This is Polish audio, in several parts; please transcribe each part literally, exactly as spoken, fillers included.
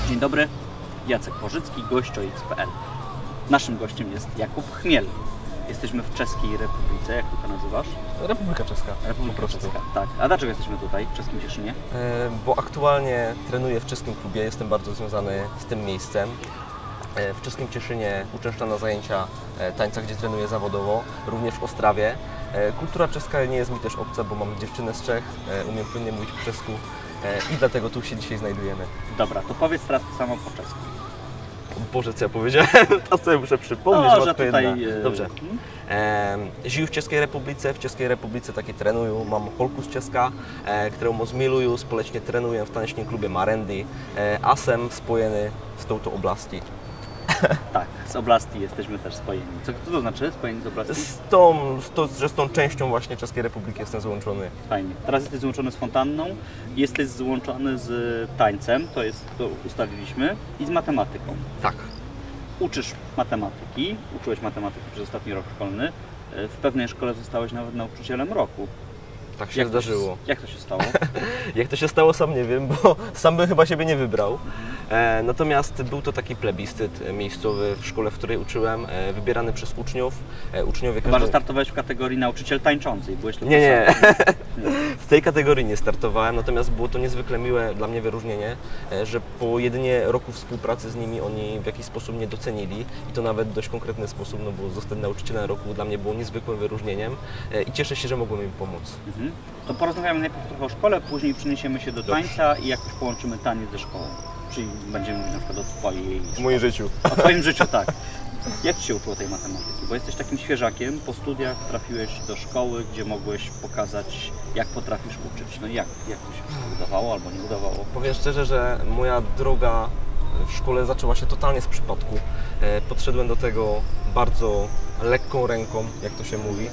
Dzień dobry, Jacek Porzycki, gość o X kropka p l. Naszym gościem jest Jakub Chmiel. Jesteśmy w Czeskiej Republice, jak ty to nazywasz? Republika Czeska. Republika Czeska, tak. A dlaczego jesteśmy tutaj, w czeskim Cieszynie? E, bo aktualnie trenuję w czeskim klubie, jestem bardzo związany z tym miejscem. E, w czeskim Cieszynie uczęszczam na zajęcia e, tańca, gdzie trenuję zawodowo, również w Ostrawie. E, kultura czeska nie jest mi też obca, bo mam dziewczynę z Czech, e, umiem płynnie mówić po czesku e, i dlatego tu się dzisiaj znajdujemy. Dobra, to powiedz teraz to samo po czesku. Boże, co ja powiedziałem? To sobie muszę przypomnieć. No, że tutaj... Jedna. Dobrze. E, żyję w Českej Republice, w Českej Republice taky trenuju. Mam holku z Česka, e, którą moc miluju, společně trenuję w tanečním klubie Marendy e, a jsem spojený z touto oblastí. Tak, z oblasti jesteśmy też spojeni. Co, co to znaczy spojeni z oblasti? Z tą, z to, że z tą częścią właśnie Czeskiej Republiki jestem złączony. Fajnie. Teraz jesteś złączony z fontanną, jesteś złączony z tańcem, to jest, to ustaliliśmy, i z matematyką. Tak. Uczysz matematyki, uczyłeś matematyki przez ostatni rok szkolny. W pewnej szkole zostałeś nawet nauczycielem roku. Tak się jak zdarzyło. To się, jak to się stało? Jak to się stało, sam nie wiem, bo sam bym chyba siebie nie wybrał. E, natomiast był to taki plebiscyt miejscowy w szkole, w której uczyłem, e, wybierany przez uczniów. E, uczniowie Chyba, że startowałeś w kategorii nauczyciel tańczący i byłeś... Nie, nie. W tej kategorii nie startowałem, natomiast było to niezwykle miłe dla mnie wyróżnienie, e, że po jedynie roku współpracy z nimi oni w jakiś sposób mnie docenili i to nawet w dość konkretny sposób, no bo zostać nauczycielem roku dla mnie było niezwykłym wyróżnieniem e, i cieszę się, że mogłem im pomóc. Mhm. To porozmawiamy najpierw trochę o szkole, później przeniesiemy się do tańca. Dobrze. I jakoś połączymy taniec ze szkołą. Czyli będziemy mówić na przykład o Twojej... W moim życiu. O Twoim życiu, tak. Jak Ci się uczyło tej matematyki? Bo jesteś takim świeżakiem, po studiach trafiłeś do szkoły, gdzie mogłeś pokazać, jak potrafisz uczyć. No jak, jak to się udawało albo nie udawało? Powiem szczerze, że moja droga w szkole zaczęła się totalnie z przypadku. Podszedłem do tego bardzo lekką ręką, jak to się mówi.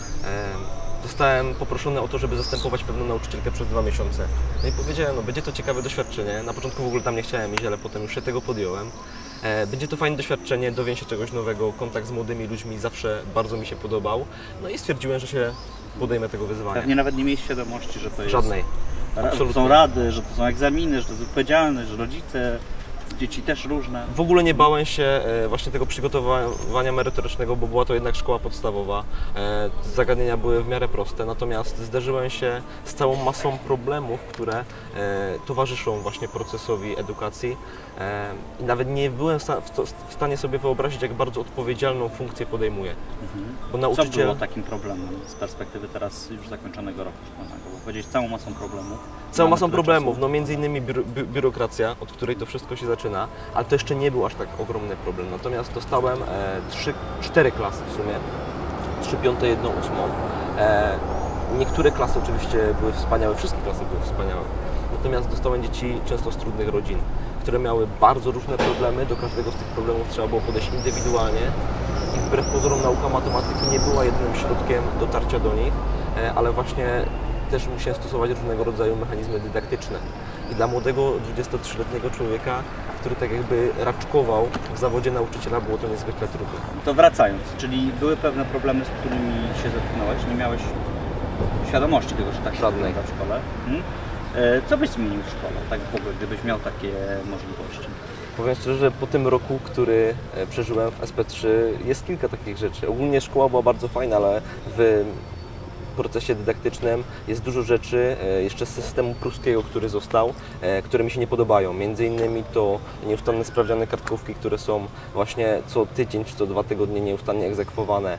Zostałem poproszony o to, żeby zastępować pewną nauczycielkę przez dwa miesiące. No i powiedziałem, no będzie to ciekawe doświadczenie. Na początku w ogóle tam nie chciałem iść, ale potem już się tego podjąłem. E, będzie to fajne doświadczenie, dowiem się czegoś nowego, kontakt z młodymi ludźmi zawsze bardzo mi się podobał. No i stwierdziłem, że się podejmę tego wyzwania. Pewnie nawet nie miałeś świadomości, że to jest... Żadnej. Absolutnie. Są rady, że to są egzaminy, że to jest odpowiedzialność, że rodzice... Dzieci też różne. W ogóle nie bałem się właśnie tego przygotowania merytorycznego, bo była to jednak szkoła podstawowa. Zagadnienia były w miarę proste, natomiast zderzyłem się z całą masą problemów, które towarzyszą właśnie procesowi edukacji i nawet nie byłem w stanie sobie wyobrazić, jak bardzo odpowiedzialną funkcję podejmuję. Mhm. Bo nauczyciel... Co było takim problemem z perspektywy teraz już zakończonego roku szkolnego? Bo powiedzieć całą masą problemów. Całą masą problemów, no między innymi biuro, bi biurokracja, od której to wszystko się zaczyna, ale to jeszcze nie był aż tak ogromny problem. Natomiast dostałem e, trzy, cztery klasy w sumie, trzy piąte, jedną ósmą. E, niektóre klasy oczywiście były wspaniałe, wszystkie klasy były wspaniałe. Natomiast dostałem dzieci często z trudnych rodzin, które miały bardzo różne problemy. Do każdego z tych problemów trzeba było podejść indywidualnie i wbrew pozorom nauka matematyki nie była jedynym środkiem dotarcia do nich, e, ale właśnie też musiałem stosować różnego rodzaju mechanizmy dydaktyczne. I dla młodego dwudziestotrzyletniego człowieka, który tak jakby raczkował w zawodzie nauczyciela, było to niezwykle trudne. To wracając, czyli były pewne problemy, z którymi się zetknąłeś, nie miałeś świadomości tego, że tak się wygląda w szkole. Hmm? Co byś zmienił w szkole, tak w ogóle, gdybyś miał takie możliwości? Powiem szczerze, że po tym roku, który przeżyłem w S P trzy, jest kilka takich rzeczy. Ogólnie szkoła była bardzo fajna, ale w procesie dydaktycznym jest dużo rzeczy jeszcze z systemu pruskiego, który został, które mi się nie podobają. Między innymi to nieustanne sprawdziane kartkówki, które są właśnie co tydzień czy co dwa tygodnie nieustannie egzekwowane.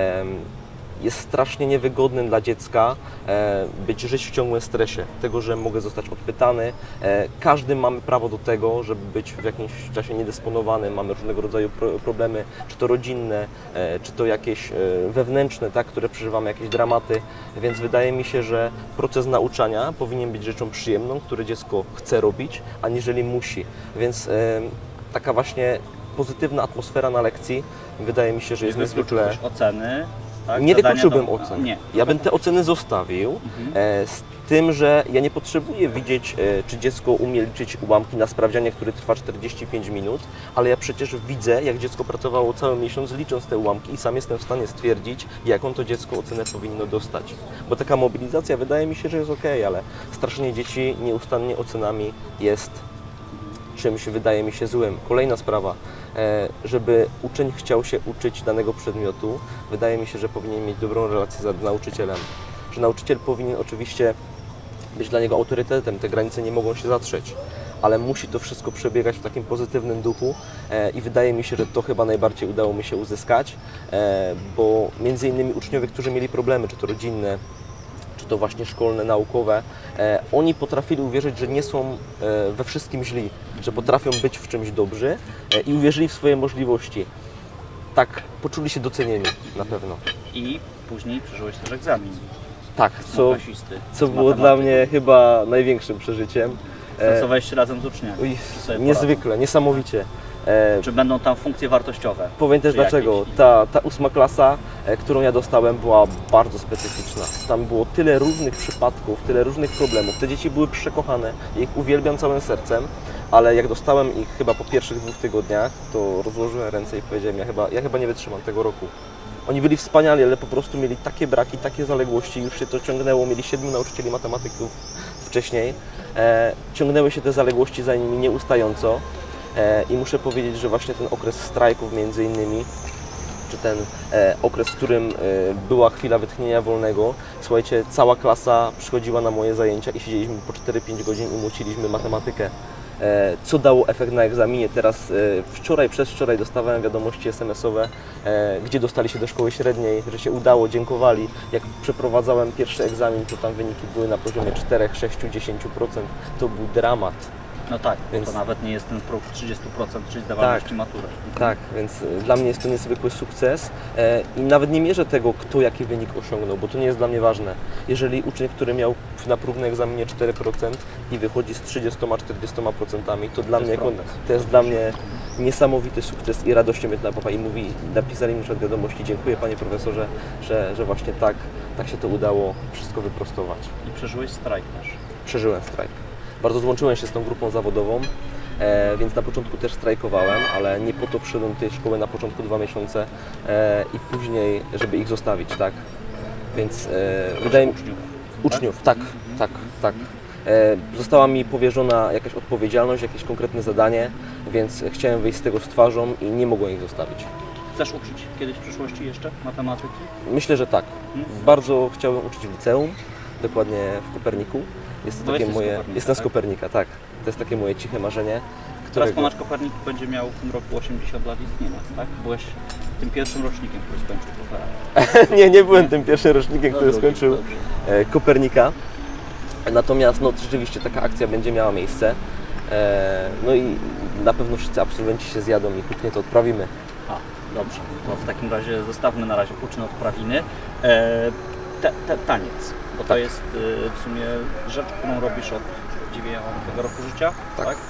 Jest strasznie niewygodnym dla dziecka być, żyć w ciągłym stresie, tego, że mogę zostać odpytany. Każdy mamy prawo do tego, żeby być w jakimś czasie niedysponowany, mamy różnego rodzaju problemy, czy to rodzinne, czy to jakieś wewnętrzne, tak, które przeżywamy, jakieś dramaty, więc wydaje mi się, że proces nauczania powinien być rzeczą przyjemną, które dziecko chce robić, aniżeli musi, więc taka właśnie pozytywna atmosfera na lekcji wydaje mi się, że jest niezwykle... oceny. Tak? Nie wykluczyłbym do... ocen. Nie. Ja bym te oceny zostawił, mhm. e, z tym, że ja nie potrzebuję widzieć, e, czy dziecko umie liczyć ułamki na sprawdzianie, który trwa czterdzieści pięć minut, ale ja przecież widzę, jak dziecko pracowało cały miesiąc licząc te ułamki i sam jestem w stanie stwierdzić, jaką to dziecko ocenę powinno dostać. Bo taka mobilizacja wydaje mi się, że jest ok, ale straszenie dzieci nieustannie ocenami jest czymś wydaje mi się złym. Kolejna sprawa, e, żeby uczeń chciał się uczyć danego przedmiotu, wydaje mi się, że powinien mieć dobrą relację z nauczycielem. Że nauczyciel powinien oczywiście być dla niego autorytetem, te granice nie mogą się zatrzeć, ale musi to wszystko przebiegać w takim pozytywnym duchu e, i wydaje mi się, że to chyba najbardziej udało mi się uzyskać, e, bo między innymi uczniowie, którzy mieli problemy, czy to rodzinne, czy to właśnie szkolne, naukowe, e, oni potrafili uwierzyć, że nie są e, we wszystkim źli, że potrafią być w czymś dobrzy e, i uwierzyli w swoje możliwości. Tak, poczuli się docenieni na pewno. I później przeżyłeś też egzamin. Tak, co, klasisty, co z było dla matematyki. mnie chyba największym przeżyciem. E, Stosowałeś się razem z uczniami. Uj, Czy sobie niezwykle, niesamowicie. E, poradzą? Czy będą tam funkcje wartościowe? Powiem też Czy dlaczego. jakieś? Ta, ta ósma klasa, e, którą ja dostałem, była bardzo specyficzna. Tam było tyle różnych przypadków, tyle różnych problemów. Te dzieci były przekochane, ja ich uwielbiam całym sercem, ale jak dostałem ich chyba po pierwszych dwóch tygodniach, to rozłożyłem ręce i powiedziałem, ja chyba, ja chyba nie wytrzymam tego roku. Oni byli wspaniali, ale po prostu mieli takie braki, takie zaległości, już się to ciągnęło, mieli siedmiu nauczycieli matematyków wcześniej. E, ciągnęły się te zaległości za nimi nieustająco e, i muszę powiedzieć, że właśnie ten okres strajków między innymi, czy ten e, okres, w którym e, była chwila wytchnienia wolnego, słuchajcie, cała klasa przychodziła na moje zajęcia i siedzieliśmy po cztery pięć godzin i muciliśmy matematykę. E, co dało efekt na egzaminie. Teraz e, wczoraj, przedwczoraj dostawałem wiadomości es em esowe, e, gdzie dostali się do szkoły średniej, że się udało, dziękowali. Jak przeprowadzałem pierwszy egzamin, to tam wyniki były na poziomie cztery, sześć, dziesięć procent. To był dramat. No tak, Więc- to nawet nie jest ten próg trzydzieści procent, czyli zdawalności Tak. matury. Tak, więc e, dla mnie jest to niezwykły sukces e, i nawet nie mierzę tego, kto jaki wynik osiągnął, bo to nie jest dla mnie ważne. Jeżeli uczeń, który miał na próbnym egzaminie cztery procent i wychodzi z trzydziestoma do czterdziestu procent, to dla To mnie jest jako, progres. to jest dla mnie niesamowity sukces i radością mnie to napawa i mówi, napisali mi przed wiadomości, dziękuję panie profesorze, że, że właśnie tak, tak się to udało wszystko wyprostować. I przeżyłeś strajk też. Przeżyłem strajk. Bardzo złączyłem się z tą grupą zawodową, e, więc na początku też strajkowałem, ale nie po to przyszedłem do tej szkoły na początku dwa miesiące e, i później, żeby ich zostawić, tak? Więc e, wydaje mi Uczniów. uczniów, tak, tak, tak. E, została mi powierzona jakaś odpowiedzialność, jakieś konkretne zadanie, więc chciałem wyjść z tego z twarzą i nie mogłem ich zostawić. Chcesz uczyć kiedyś w przyszłości jeszcze matematyki? Myślę, że tak. Mhm. Bardzo chciałem uczyć w liceum, dokładnie w Koperniku. Jest to Bo takie jesteś z moje. Kopernika, Jestem z tak? Kopernika, tak. To jest takie moje ciche marzenie. Teraz Którego... ponoć Kopernik będzie miał w tym roku osiemdziesiąt lat istnienia, tak? Byłeś tym pierwszym rocznikiem, który skończył Kopera. nie, nie byłem tym pierwszym rocznikiem, który Dobrze, skończył dobrze. e, Kopernika. Natomiast no, rzeczywiście taka akcja będzie miała miejsce. E, no i na pewno wszyscy absolwenci się zjadą i chętnie to odprawimy. A, dobrze. To w takim razie zostawmy na razie uczne odprawiny. E, te, te, taniec, bo to Tak. jest e, w sumie rzecz, którą robisz od dziewiątego roku życia, Tak. tak?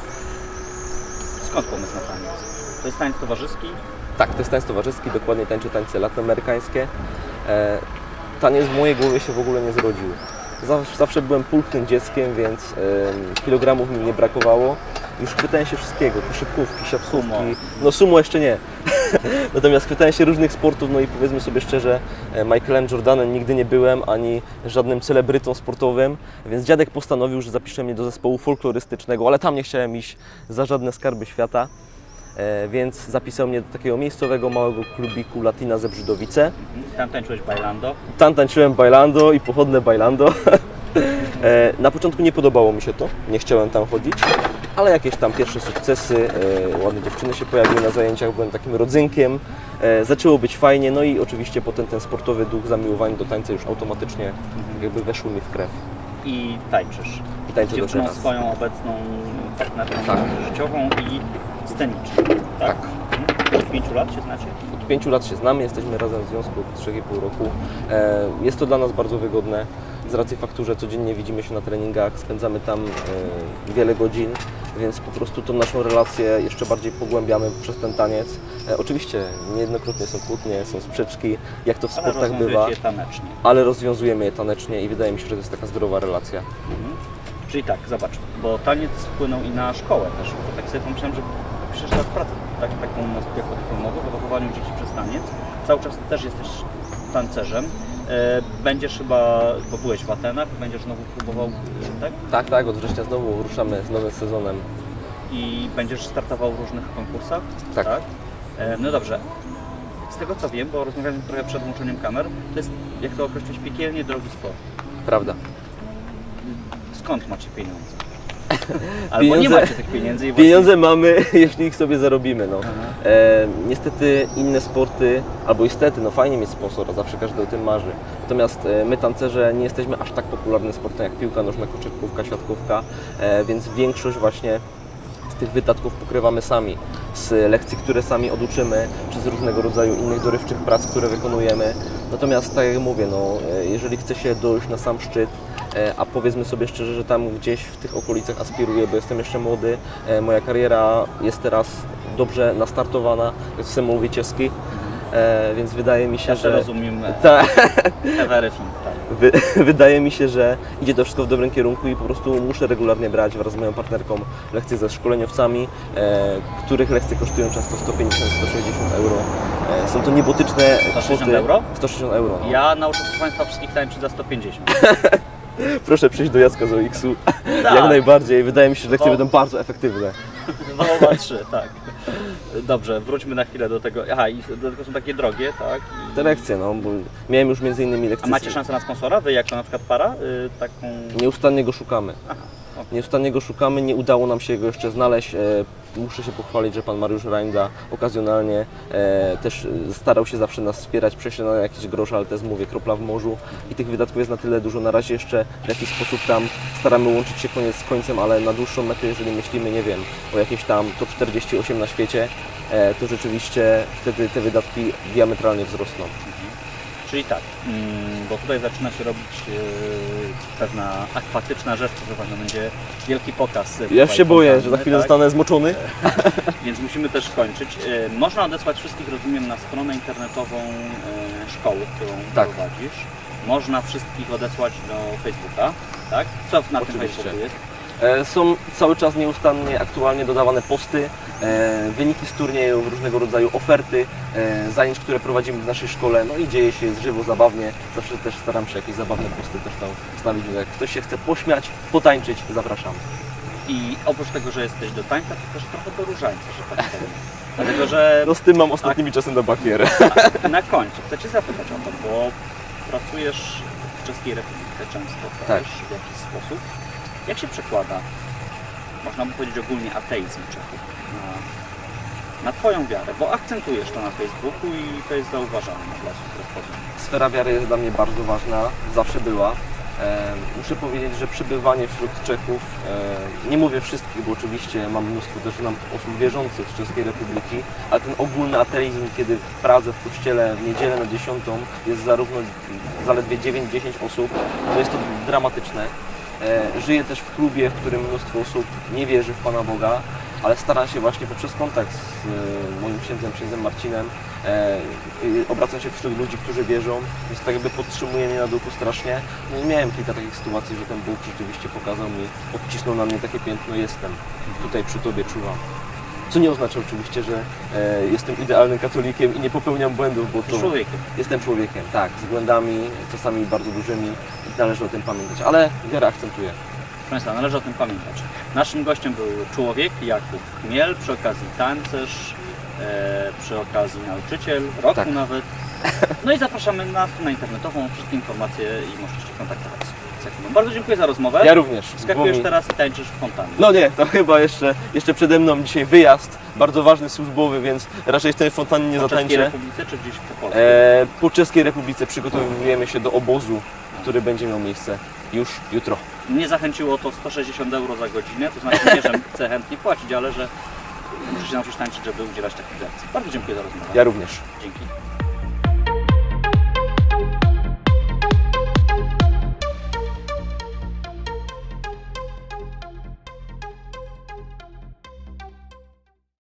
Skąd pomysł na taniec? To jest taniec towarzyski? Tak, to jest tańc towarzyski, dokładnie tańczę tańce latynoamerykańskie. E, taniec w mojej głowie się w ogóle nie zrodził. Zawsze, zawsze byłem pulchnym dzieckiem, więc e, kilogramów mi nie brakowało. Już chwytałem się wszystkiego, koszykówki, siatkówki, Sumo. no sumo jeszcze nie. Natomiast chwytałem się różnych sportów, no i powiedzmy sobie szczerze, e, Michaelem Jordanem nigdy nie byłem, ani żadnym celebrytą sportowym, więc dziadek postanowił, że zapisze mnie do zespołu folklorystycznego, ale tam nie chciałem iść za żadne skarby świata. E, więc zapisał mnie do takiego miejscowego małego klubiku Latina ze Brzydowice. Mhm. Tam tańczyłeś bailando. Tam tańczyłem bailando i pochodne bailando. e, na początku nie podobało mi się to, nie chciałem tam chodzić, ale jakieś tam pierwsze sukcesy, e, ładne dziewczyny się pojawiły na zajęciach, byłem takim rodzynkiem, e, zaczęło być fajnie, no i oczywiście potem ten sportowy duch zamiłowania do tańca już automatycznie jakby weszły mi w krew I tańczysz. i tańczę do Dziewczyną teraz. swoją obecną partnerką Tak. życiową i sceniczną. Tak. Tak. Mhm. Od pięciu lat się znacie? Od pięciu lat się znamy, jesteśmy razem w związku od trzech i pół roku. E, Jest to dla nas bardzo wygodne z racji faktu, że codziennie widzimy się na treningach, spędzamy tam e, wiele godzin, więc po prostu tą naszą relację jeszcze bardziej pogłębiamy przez ten taniec. E, Oczywiście niejednokrotnie są kłótnie, są sprzeczki, jak to w Ale sportach bywa, rozwiązujecie je tanecznie. ale rozwiązujemy je tanecznie i wydaje mi się, że to jest taka zdrowa relacja. Mhm. Czyli tak, zobacz, bo taniec wpłynął i na szkołę też, bo tak sobie pomyślałem, że piszesz teraz pracę, tak, taką na studiach podyplomowych o wychowaniu dzieci przez taniec. Cały czas też jesteś tancerzem. E, Będziesz chyba, bo byłeś w Atenach, będziesz znowu próbował, e, tak? Tak, tak, od września znowu ruszamy z nowym sezonem. i będziesz startował w różnych konkursach? Tak. E, no dobrze. Z tego co wiem, bo rozmawiałem trochę przed włączeniem kamer, to jest, jak to określić, piekielnie drogi sport. Prawda. Skąd macie pieniądze? Albo Pieniądze, nie macie tych pieniędzy i właśnie... pieniądze mamy, jeśli ich sobie zarobimy. No. E, niestety inne sporty, albo niestety, no fajnie mieć sponsora, zawsze każdy o tym marzy. Natomiast e, my tancerze nie jesteśmy aż tak popularnym sportem jak piłka nożna, koszykówka, siatkówka, e, więc większość właśnie z tych wydatków pokrywamy sami. Z lekcji, które sami oduczymy, czy z różnego rodzaju innych dorywczych prac, które wykonujemy. Natomiast tak jak mówię, no, e, jeżeli chce się dojść na sam szczyt, a powiedzmy sobie szczerze, że tam gdzieś w tych okolicach aspiruję, bo jestem jeszcze młody. Moja kariera jest teraz dobrze nastartowana, jak to sobie mówię czeski, więc wydaje mi się, ja że... rozumiem Tak. everything, tak. Wy, wydaje mi się, że idzie to wszystko w dobrym kierunku i po prostu muszę regularnie brać wraz z moją partnerką lekcje ze szkoleniowcami, e, których lekcje kosztują często sto pięćdziesiąt do stu sześćdziesięciu euro. E, są to niebotyczne sto sześćdziesiąt kwoty. euro? sto sześćdziesiąt euro. No. Ja nauczę Państwa wszystkich tańczyć za sto pięćdziesiąt. Proszę przyjść do Jacka z O X-u, Tak. jak najbardziej. Wydaje mi się, że lekcje O. będą bardzo efektywne. dwa oba trzy, tak. Dobrze, wróćmy na chwilę do tego. Aha, i do tego są takie drogie, tak? I... Te lekcje, no, bo miałem już między innymi A lekcje... macie szansę na sponsora? Wy jako na przykład para? Y, taką... Nieustannie go szukamy. Aha, okay. Nieustannie go szukamy, nie udało nam się go jeszcze znaleźć. E, muszę się pochwalić, że pan Mariusz Rajnda okazjonalnie e, też starał się zawsze nas wspierać, przejść na jakiś grosz, ale też mówię, kropla w morzu i tych wydatków jest na tyle dużo. Na razie jeszcze w jakiś sposób tam staramy łączyć się koniec z końcem, ale na dłuższą metę, jeżeli myślimy, nie wiem, o jakieś tam top czterdzieści osiem na świecie, e, to rzeczywiście wtedy te wydatki diametralnie wzrosną. Czyli tak, mm, bo tutaj zaczyna się robić yy, pewna akwatyczna rzecz, proszę Pana, będzie wielki pokaz. Ja już się boję, że za chwilę tak? zostanę zmoczony. Więc musimy też kończyć. Yy, można odesłać wszystkich, rozumiem, na stronę internetową yy, szkoły, którą Tak. prowadzisz. Można wszystkich odesłać do Facebooka, tak? Co na tym Oczywiście. Facebooku jest? E, Są cały czas nieustannie, aktualnie dodawane posty, e, wyniki z turniejów, różnego rodzaju oferty, e, zajęć, które prowadzimy w naszej szkole. No i dzieje się, jest żywo, zabawnie. Zawsze też staram się jakieś zabawne posty też tam wstawić. Jak ktoś się chce pośmiać, potańczyć, zapraszam. I oprócz tego, że jesteś do tańca, to też trochę do różańca, że tak powiem. Dlatego, że No z tym mam ostatnimi czasem na bakier. a na końcu chcę Cię zapytać o to, bo pracujesz w Czeskiej Republice często Tak. też w jakiś sposób. Jak się przekłada, można by powiedzieć ogólnie, ateizm Czechów na, na Twoją wiarę? Bo akcentujesz to na Facebooku i to jest zauważalne dla osób, które wchodzą. Sfera wiary jest dla mnie bardzo ważna, zawsze była. E, muszę powiedzieć, że przebywanie wśród Czechów, e, nie mówię wszystkich, bo oczywiście mam mnóstwo też znam osób wierzących z Czeskiej Republiki, ale ten ogólny ateizm, kiedy w Pradze, w kościele w niedzielę na dziesiątą jest zarówno zaledwie dziewięć dziesięć osób, to jest to dramatyczne. E, żyję też w klubie, w którym mnóstwo osób nie wierzy w Pana Boga, ale staram się właśnie poprzez kontakt z e, moim księdzem, księdzem Marcinem, e, obracam się wśród ludzi, którzy wierzą, więc tak jakby podtrzymuje mnie na duchu strasznie. No i miałem kilka takich sytuacji, że ten Bóg rzeczywiście pokazał mi, odcisnął na mnie takie piętno, jestem, tutaj przy Tobie czuwam. Co nie oznacza oczywiście, że e, jestem idealnym katolikiem i nie popełniam błędów, bo to Człowiekiem. jestem człowiekiem, tak, z błędami, czasami bardzo dużymi i należy o tym pamiętać, ale wiarę akcentuję. Proszę Państwa, należy o tym pamiętać. Naszym gościem był człowiek, Jakub Chmiel, przy okazji tancerz, e, przy okazji nauczyciel, roku Tak. nawet. No i zapraszamy na stronę internetową, wszystkie informacje i możecie się kontaktować z Jakubem. Bardzo dziękuję za rozmowę. Ja również. Skakujesz Bo mi- teraz i tańczysz w fontannie. No nie, to chyba jeszcze, jeszcze przede mną dzisiaj wyjazd, bardzo ważny, służbowy, więc raczej w tej fontannie nie Po Czeskiej zatańczę. Republice czy gdzieś po Polsce? E, po Czeskiej Republice przygotowujemy się do obozu, który będzie miał miejsce już jutro. Mnie zachęciło to sto sześćdziesiąt euro za godzinę, to znaczy nie, że chcę chętnie płacić, ale że muszę się nauczyć tańczyć, żeby udzielać takich lekcji. Bardzo dziękuję za rozmowę. Ja również. Dzięki.